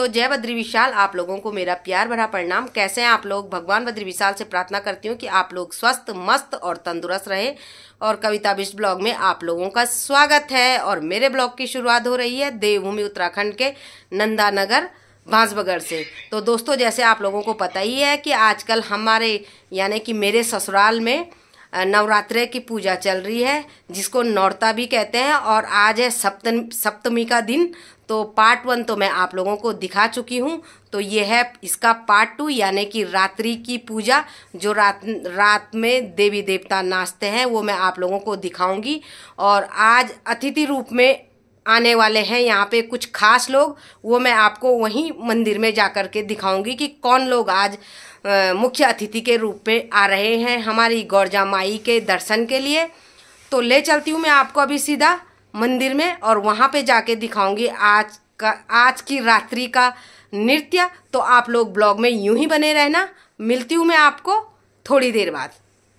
जय बद्री विशाल, आप लोगों को मेरा प्यार भरा प्रणाम। कैसे हैं आप लोग? भगवान बद्री विशाल से प्रार्थना करती हूँ कि आप लोग स्वस्थ, मस्त और तंदुरुस्त रहे। और कविता बिष्ट ब्लॉग में आप लोगों का स्वागत है। और मेरे ब्लॉग की शुरुआत हो रही है देवभूमि उत्तराखंड के नंदानगर बांसबगड़ से। तो दोस्तों, जैसे आप लोगों को पता ही है कि आजकल हमारे यानी कि मेरे ससुराल में नवरात्रे की पूजा चल रही है, जिसको नौरता भी कहते हैं। और आज है सप्तमी का दिन। तो पार्ट 1 तो मैं आप लोगों को दिखा चुकी हूँ। तो ये है इसका पार्ट 2 यानी कि रात्रि की पूजा, जो रात में देवी देवता नाचते हैं, वो मैं आप लोगों को दिखाऊंगी। और आज अतिथि रूप में आने वाले हैं यहाँ पे कुछ खास लोग, वो मैं आपको वहीं मंदिर में जाकर के दिखाऊंगी कि कौन लोग आज मुख्य अतिथि के रूप में आ रहे हैं हमारी गौरजा माई के दर्शन के लिए। तो ले चलती हूँ मैं आपको अभी सीधा मंदिर में, और वहाँ पे जाके दिखाऊंगी आज की रात्रि का नृत्य। तो आप लोग ब्लॉग में यूं ही बने रहना। मिलती हूँ मैं आपको थोड़ी देर बाद।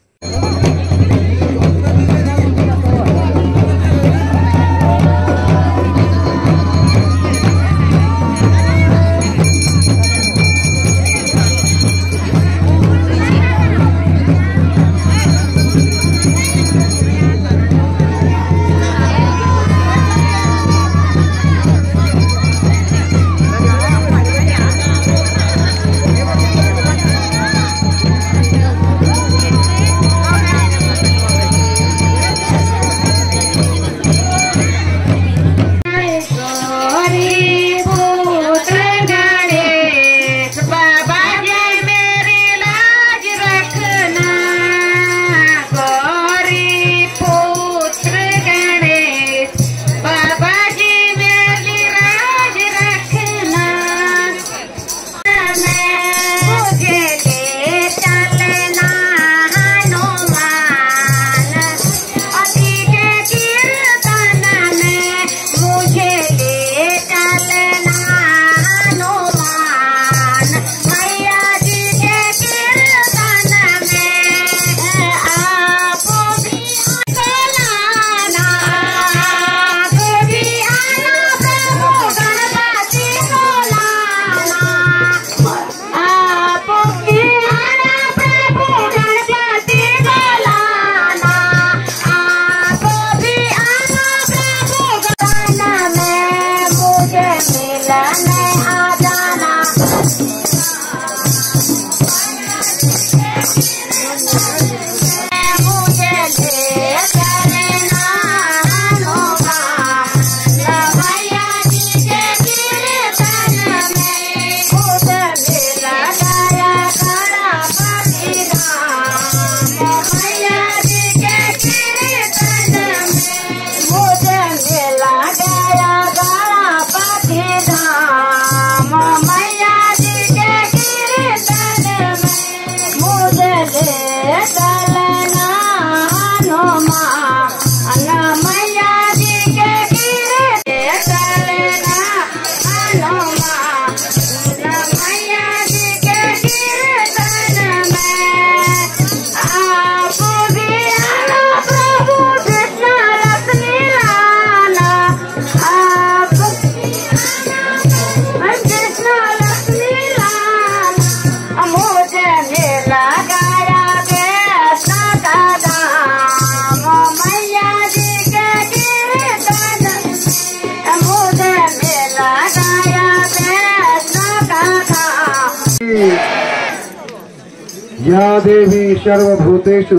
या देवी सर्वभूतेषु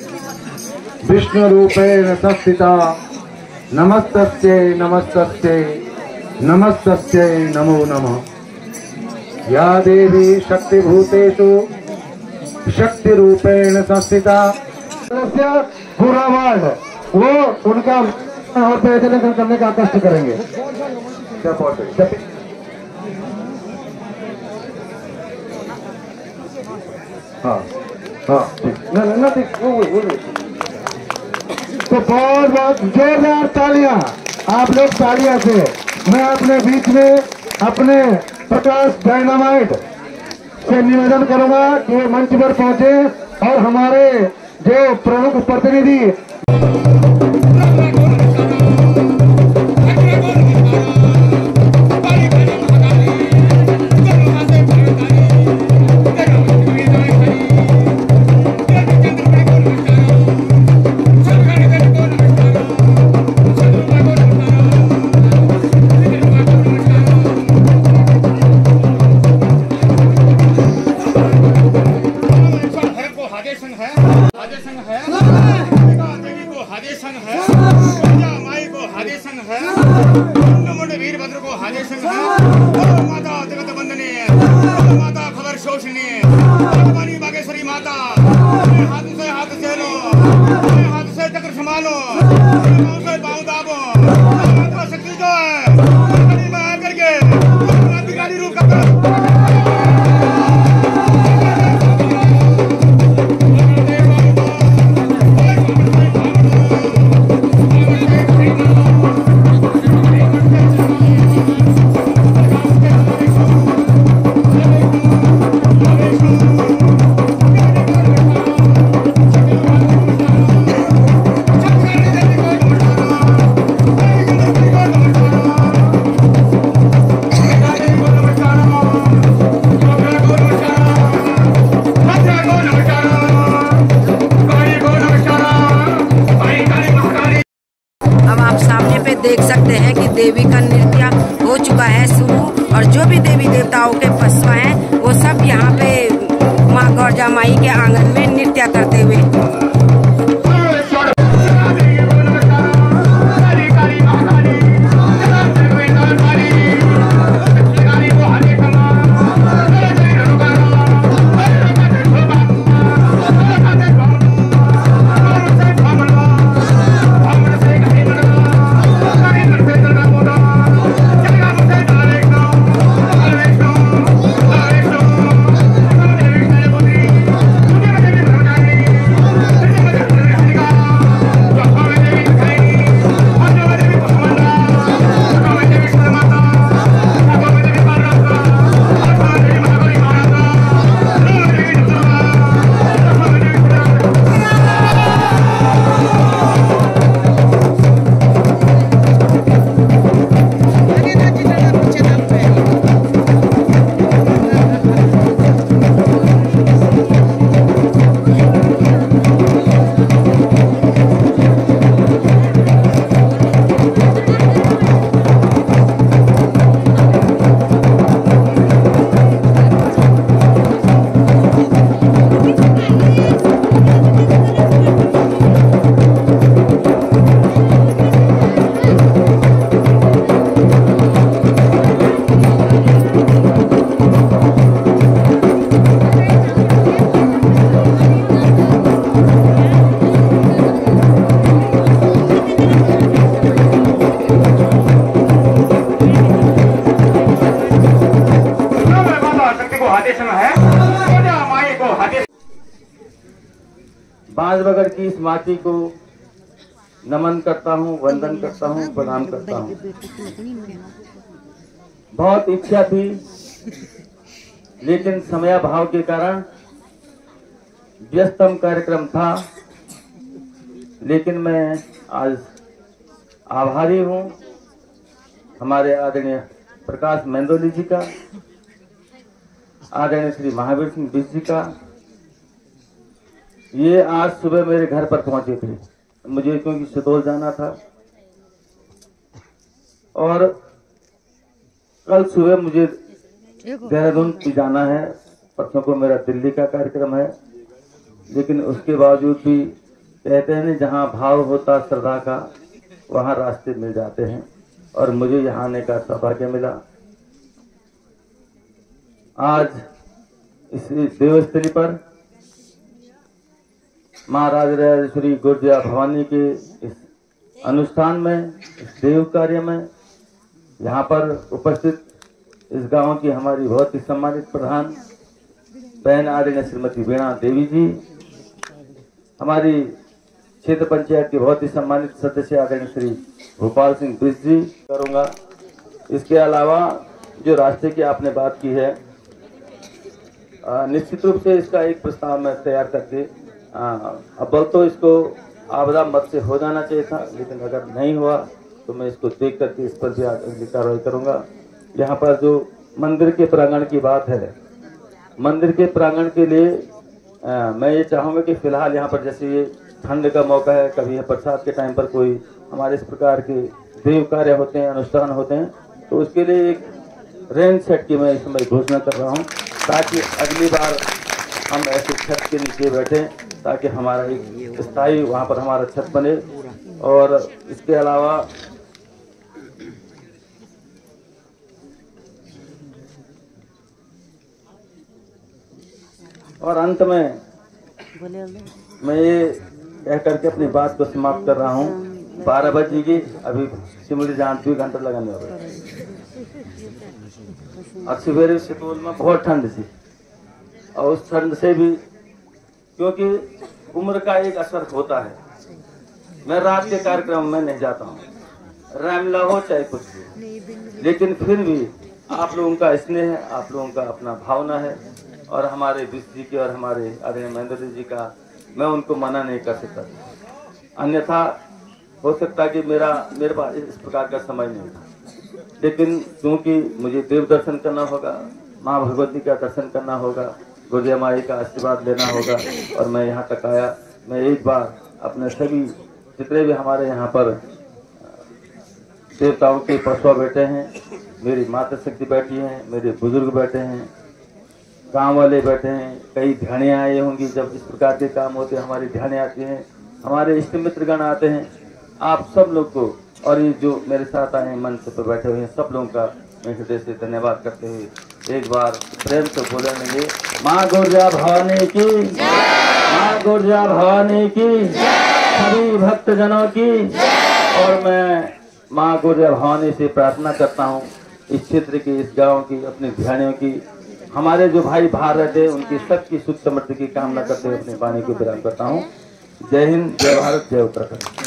विष्णुरूपेण संस्थिता नमस्तस्यै नमस्तस्यै नमस्तस्यै नमो नमः। या देवी शक्तिभूतेषु शक्तिरूपेण संस्थिता। पूरा वार्ड वो उनका और बेहतर करने का कष्ट करेंगे। हाँ हाँ ना ठीक वो तो बहुत बहुत जोरदार तालियां आप लोग तालियां से। मैं अपने बीच में अपने प्रकाश डायनामाइट से निवेदन करूंगा कि वो मंच पर पहुंचे और हमारे जो प्रमुख प्रतिनिधि सुनिए भगवानी बागेश्वरी माता हाथ से लो, हाथ से चक्र संभालो, पाँव से पाँव दाबो, माता शक्ति जो है में आकर के क्रांतिकारी रूप का देख सकते हैं कि देवी का नृत्य हो चुका है शुरू, और जो भी देवी देवताओं के पशु हैं वो सब यहाँ पे माँ गौरजा माई के आंगन में नृत्य करते हुए। बांसबगड़ की इस माटी को नमन करता हूँ, वंदन करता हूँ, प्रणाम करता हूँ। बहुत इच्छा थी, लेकिन समयाभाव के कारण व्यस्तम कार्यक्रम था, लेकिन मैं आज आभारी हूँ हमारे आदरणीय प्रकाश मेंदोली जी का, आदरणीय श्री महावीर सिंह बिष्ट जी का। ये आज सुबह मेरे घर पर पहुंचे थे, मुझे क्योंकि सुतोल जाना था, और कल सुबह मुझे देहरादून भी जाना है, परसों को मेरा दिल्ली का कार्यक्रम है। लेकिन उसके बावजूद भी कहते हैं जहाँ भाव होता श्रद्धा का वहाँ रास्ते मिल जाते हैं, और मुझे यहाँ आने का सौभाग्य मिला। आज इस देवस्थली पर माँ राजराजेश्वरी गुर्जा भवानी के इस अनुष्ठान में, इस देव कार्य में, यहाँ पर उपस्थित इस गांव की हमारी बहुत ही सम्मानित प्रधान बहन आदरणीय श्रीमती वीणा देवी जी, हमारी क्षेत्र पंचायत के बहुत ही सम्मानित सदस्य आदरणीय श्री भोपाल सिंह बिष्ट जी करूँगा। इसके अलावा जो रास्ते की आपने बात की है, निश्चित रूप से इसका एक प्रस्ताव मैं तैयार करके अव्वल तो इसको आपदा मत से हो जाना चाहिए था, लेकिन अगर नहीं हुआ तो मैं इसको देख करके इस पर भी अगली कार्रवाई करूँगा। यहाँ पर जो मंदिर के प्रांगण की बात है, मंदिर के प्रांगण के लिए मैं ये चाहूँगा कि फिलहाल यहाँ पर जैसे ये ठंड का मौका है, कभी है बरसात के टाइम पर कोई हमारे इस प्रकार के देव कार्य होते हैं, अनुष्ठान होते हैं, तो उसके लिए एक रेन सेट की मैं इस समय घोषणा कर रहा हूँ, ताकि अगली बार हम ऐसे छत के नीचे बैठें, ताकि हमारा एक स्थायी वहाँ पर हमारा छत बने। और इसके अलावा और अंत में मैं ये कह करके अपनी बात को समाप्त कर रहा हूँ। 12 बजेगी, अभी सिमड़ी जानती हुई घंटा लगाने वाला। और सवेरे सितौल में बहुत ठंड थी, और उस ठंड से भी, क्योंकि उम्र का एक असर होता है, मैं रात के कार्यक्रम में नहीं जाता हूँ, रामला हो चाहे कुछ भी, लेकिन फिर भी आप लोगों का स्नेह है, आप लोगों का अपना भावना है, और हमारे विश्व जी के और हमारे आदरणीय महेंद्र जी का मैं उनको मना नहीं कर सकता। अन्यथा हो सकता कि मेरे पास इस प्रकार का समय नहीं था, लेकिन क्योंकि मुझे देव दर्शन करना होगा, माँ भगवती का दर्शन करना होगा, गुरुदेव माई का आशीर्वाद लेना होगा, और मैं यहाँ तक आया। मैं एक बार अपने सभी जितने भी हमारे यहाँ पर देवताओं के पशुआ बैठे हैं, मेरी माता शक्ति बैठी हैं, मेरे बुजुर्ग बैठे हैं, गांव वाले बैठे हैं, कई ध्यानियाँ आई होंगी। जब इस प्रकार के काम होते हैं हमारी ध्यानें आती हैं, हमारे इष्ट मित्रगण आते हैं। आप सब लोग को और ये जो मेरे साथ आए हैं मंच पर बैठे हुए हैं सब लोगों का मैं हृदय से धन्यवाद करते हुए एक बार प्रेम से बोलेंगे, माँ गुर्जा भवानी की, माँ गुर्जा भवानी की, सभी भक्तजनों की। और मैं माँ गुर्जा भवानी से प्रार्थना करता हूँ इस क्षेत्र की, इस गांव की, अपने ध्यानियों की, हमारे जो भाई बाहर रहते हैं उनकी सबकी सुख समृद्धि की कामना करते हुए अपनी वाणी को विराम करता हूँ। जय हिंद, जय भारत, जय उत्तराखंड।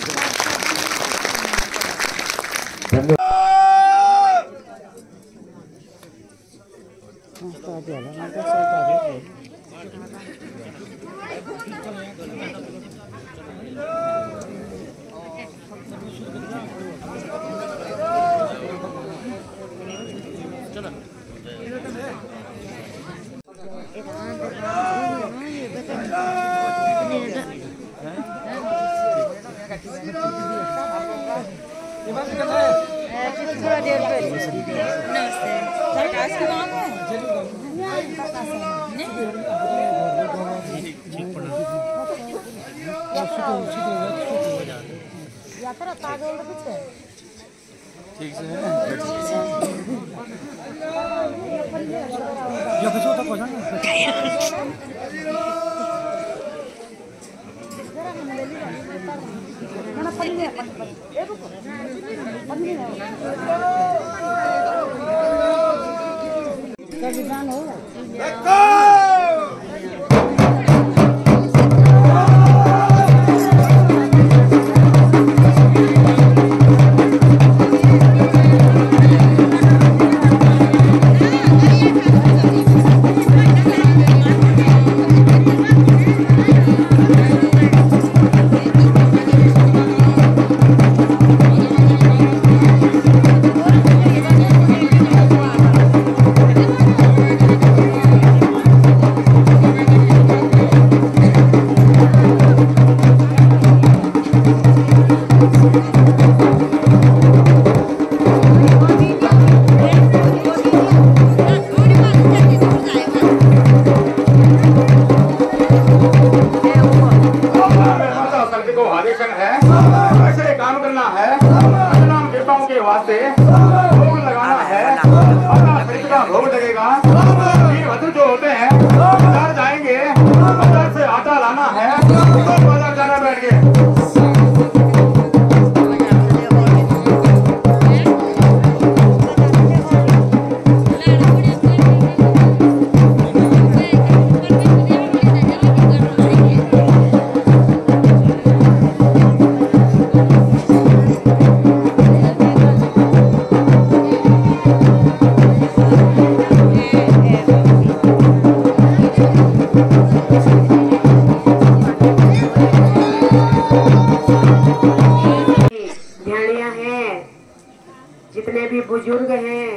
जितने भी बुजुर्ग हैं,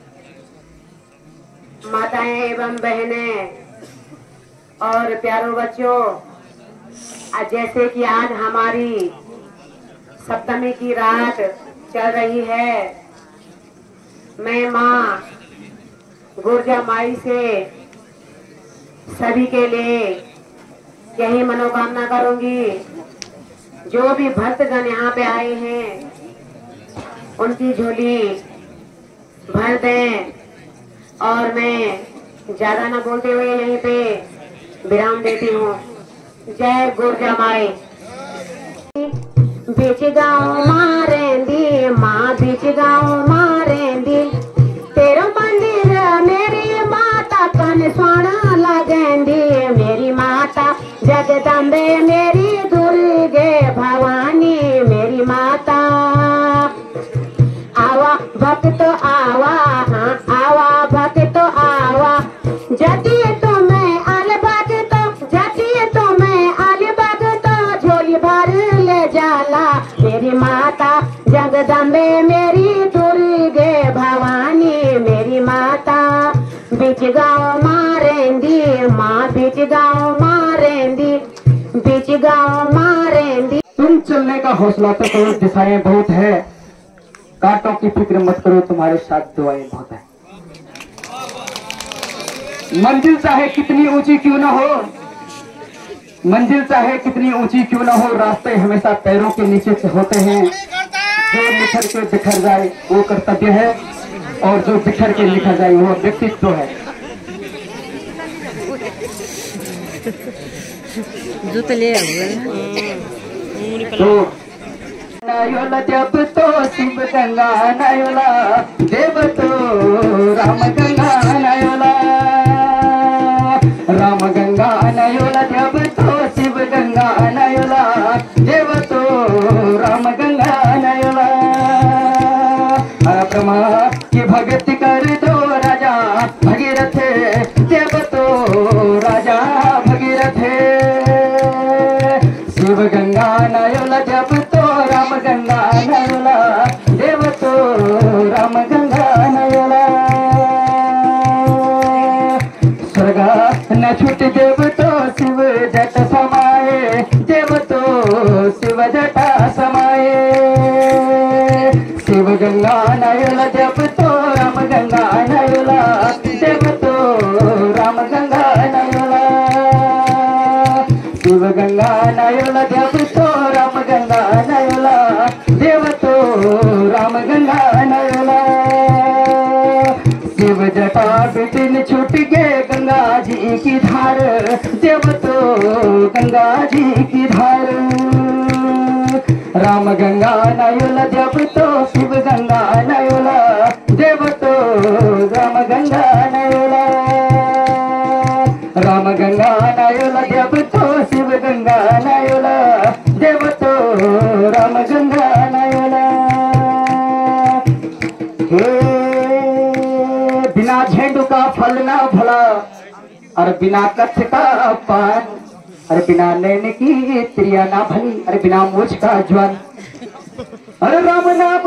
माताएं एवं बहनें और प्यारों बच्चों, जैसे कि आज हमारी सप्तमी की रात चल रही है, मैं माँ गुर्जा माई से सभी के लिए यही मनोकामना करूंगी। जो भी भक्तगण यहाँ पे आए हैं उनकी झोली भर दें। और मैं ज्यादा न बोलते हुए यहीं पे विराम देती हूँ। जय गुर्जा माई। बीच गाँव मारेंदी माँ, बीच गाँव मारेंदी, तेरा मंदिर मेरी माता कन सोना लगेंदी। मेरी माता जगदम्बे मेरी दुर्गे भवानी मेरी माता। आवा भक्त आवा, हाँ आवा भक्त आवा, जती तुम्हें अल भक्त, जती तुम्हें अल भक्त, झोली भर ले जाला। मेरी माता जगदम्बे मेरी दुर्गे भवानी मेरी माता। बीच गाँव मारेंदी माँ, बीच गाँव मारेंदी, बीच गाँव मारेंदी। तुम चलने का हौसला तो करो, दिशाएं बहुत है, कांटों की फिक्र मत करो, तुम्हारे साथ दुआएं बहुत है। मंजिल चाहे कितनी ऊंची क्यों ना हो, मंजिल चाहे कितनी ऊंची क्यों ना हो, रास्ते हमेशा पैरों के नीचे से होते हैं। जो निखर के बिखर जाए वो कर्तव्य है, और जो बिखर के निखर जाए वो व्यक्तित्व है। जो तो ले तो नयोला जब तो शिव गंगा नयोला, देव तो राम गंगा नयोला, राम गंगा नयोला जब तो शिव गंगा नयोला, देव तो राम गंगा नयोला। ब्रह्मा की भक्ति कर दो राजा भगीरथ, देव तो राजा भगीरथ। शिव गंगा नयोला जब तो राम गंगा नयोला, देव तो राम गंगा नयोला। स्वर्गा न छूट देव तो शिव जट समाये, देव तो शिव जटा समाये। शिव गंगा नयोला जब तो राम गंगा नयोला, देव तो राम गंगा नयोला। शिव गंगा नयोला जब तो राम गंगा नयोला, देव तो राम गंगा नयोला। शिव जटा बिटिन छूट गए गंगा जी की धार, देव तो गंगा जी की धार। राम गंगा नयोला जब तो शिव गंगा नयोला, देव तो राम गंगा नयोला। राम गंगा नयोला जब तो शिव गंगा नयोला, देव तो राम गंगा नयोला। हे बिना झेंडू का फल ना भला, और बिना कच्छ का पान, अरे बिना नैन की त्रिया ना भली, अरे बिना मुझ का ज्वान। अरे राम नाम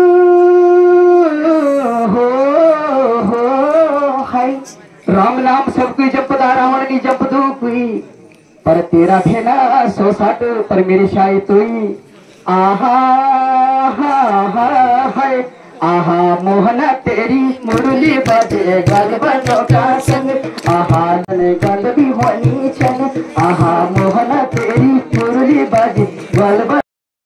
हो हाय, राम नाम सब कोई जपदा रावण की जप दो कोई, पर तेरा भेना 160 पर मेरी शाही तुई। आहा हा हा हाय, आहा मोहना तेरी मुरली बजे गल बनो का संग, आहा नने गल भी होनी छन, आहा मोहना तेरी मुरली बजे गल बनो।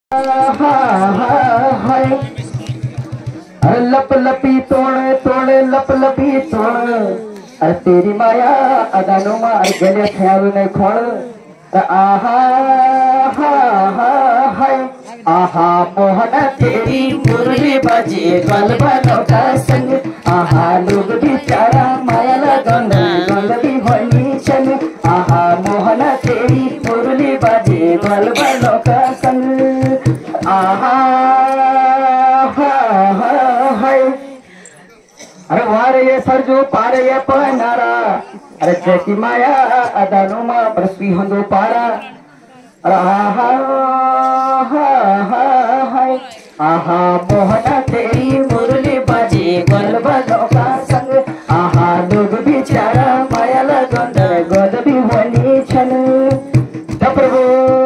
अरे लप लपी तोड़ तोड़ लप लपी तोड़, अरे तेरी माया अदानो मार गले ख्याल ने खोड़। आहा हा हा हाय, आहा मोहना तेरी मुरली बजे गल बनो का संग, आहा लोग बिचारा माया लगन गल भी होनी छन, आहा मोहना तेरी मुरली बजे गल बनो का संग। आहा हा हा हाय, अरे वार ये सरजू पार ये पनारा, अरे जैसी माया अदानो मा बरसी हंदो पारा। अरे आहा हा हा हाय, आहा मोहना तेरी मुरली बजे गल बनो का संग, आहा लोग बिचारा माया लगन गल भी होनी छन। प्रभु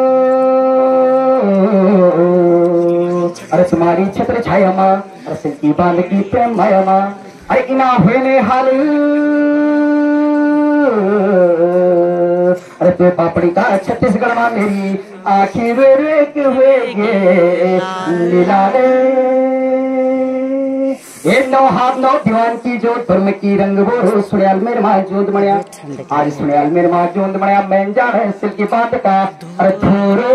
अरे तुम्हारी छत्र छाया माँ, अरे सिल्की बांध की प्रेम माया माँ, अरे इना हुए ने हाल, अरे तो पापड़ी का छत्तीसगढ़ माँ मेरी आखिर हुए गे लीला रे। ए नो हाथ नो दीवान की जोत पर की रंग बोरो सुनियाल मेरे माँ जोत मणिया आज सुनियाल मेरे माँ जोत मणिया मैं जाने सिल की बात का अधूरो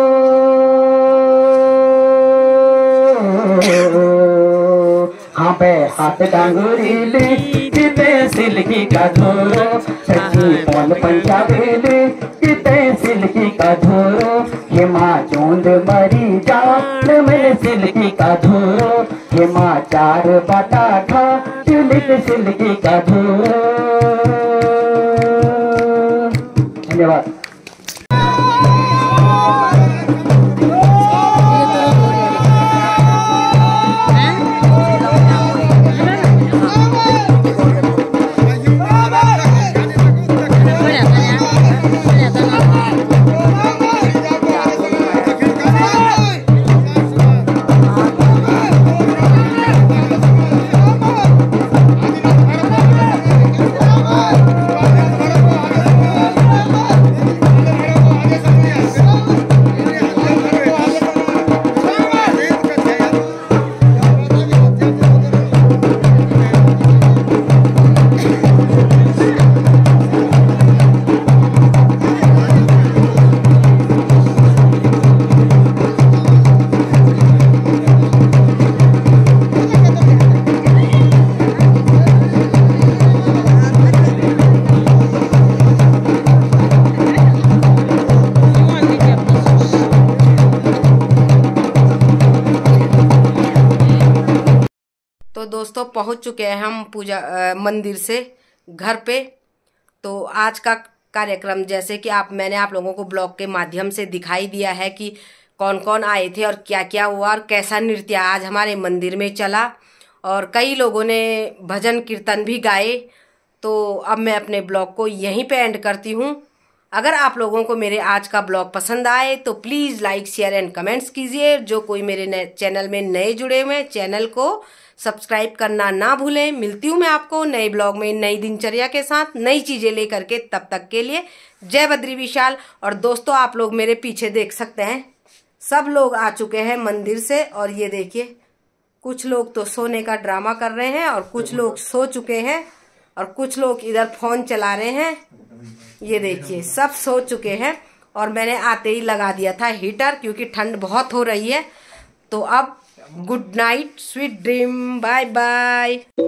हाँ बे हाथ डांगुरी ली किते सिल्की का धोरो सच्ची कौन पंजाबी ली किते सिल्की का धोरो हे माँ चोंद मरी जान मैंने सिल्की का धोरो हे माँ चार बाटा खा सिल्क सिल्की का धोरो। धन्यवाद। तो दोस्तों पहुंच चुके हैं हम पूजा मंदिर से घर पे। तो आज का कार्यक्रम जैसे कि मैंने आप लोगों को ब्लॉग के माध्यम से दिखाई दिया है कि कौन कौन आए थे और क्या क्या हुआ और कैसा नृत्य आज हमारे मंदिर में चला, और कई लोगों ने भजन कीर्तन भी गाए। तो अब मैं अपने ब्लॉग को यहीं पे एंड करती हूँ। अगर आप लोगों को मेरे आज का ब्लॉग पसंद आए तो please like share and comments कीजिए। जो कोई मेरे चैनल में नए जुड़े हुए हैं चैनल को सब्सक्राइब करना ना भूलें। मिलती हूँ मैं आपको नए ब्लॉग में नई दिनचर्या के साथ नई चीज़ें लेकर के। तब तक के लिए जय बद्री विशाल। और दोस्तों आप लोग मेरे पीछे देख सकते हैं, सब लोग आ चुके हैं मंदिर से। और ये देखिए कुछ लोग तो सोने का ड्रामा कर रहे हैं और कुछ लोग सो चुके हैं और कुछ लोग इधर फोन चला रहे हैं। ये देखिए सब सो चुके हैं और मैंने आते ही लगा दिया था हीटर क्योंकि ठंड बहुत हो रही है। तो अब good night, sweet dream, bye bye.